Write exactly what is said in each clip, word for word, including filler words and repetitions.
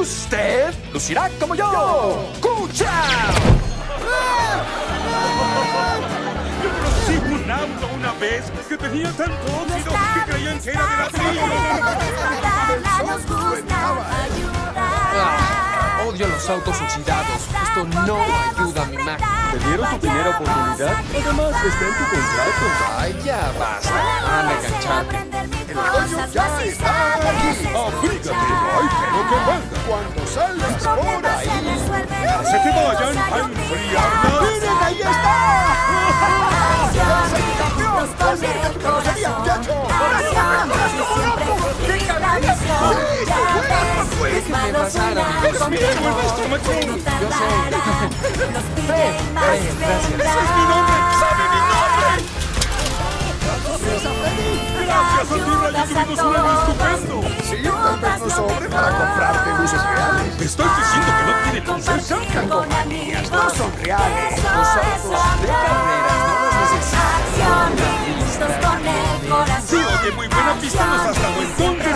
usted lucirá como yo. ¡Cucha! Yo conocí un auto una vez que tenía tanto óxido que creían que era de la tribu. Nos gusta ayudar. Ah, odio los autos oxidados. Esto no ayuda a mi máquina. ¿Te dieron tu primera oportunidad? Además, está en tu contrato. Ay, ya basta. Anda a engancharte. El otoño ya está aquí. Abrígate, no hay pelo que valga. Cuando salgas por ahí, No se te vayan a enfriar las... ¡miren, ahí está! ¡Campeón! ¡Acerca tu carrocería, muchacho! Déjenme pasar, amigos. ¡Es mi héroe, el maestro McQueen! Yo sé. Ven, ven, gracias. ¡Ese es mi nombre! ¡Sabe mi nombre! ¡Gracias a ti, Rayo, tuvimos un año estupendo! Sí, tal vez no sobre para comprarte luces reales. ¿Me estás diciendo que no tiene luces? Son calcomanías, no son reales. Los autos de carreras no los necesitan. Sí, oye, muy buena pista nos has dado entonces.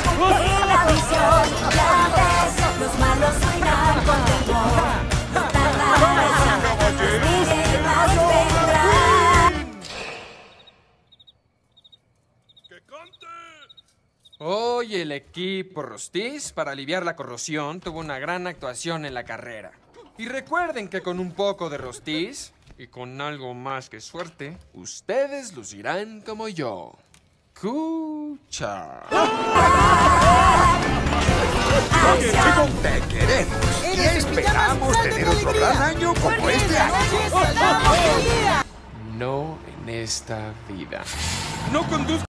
Los malos suenan con temor. ¡Que cante! Hoy el equipo Rostiz, para aliviar la corrosión, tuvo una gran actuación en la carrera. Y recuerden que con un poco de Rostiz y con algo más que suerte, ustedes lucirán como yo. ¡Cucha! Oye, chico, te queremos. Y esperamos tener otro gran año como este año. No en esta vida. No conduzco.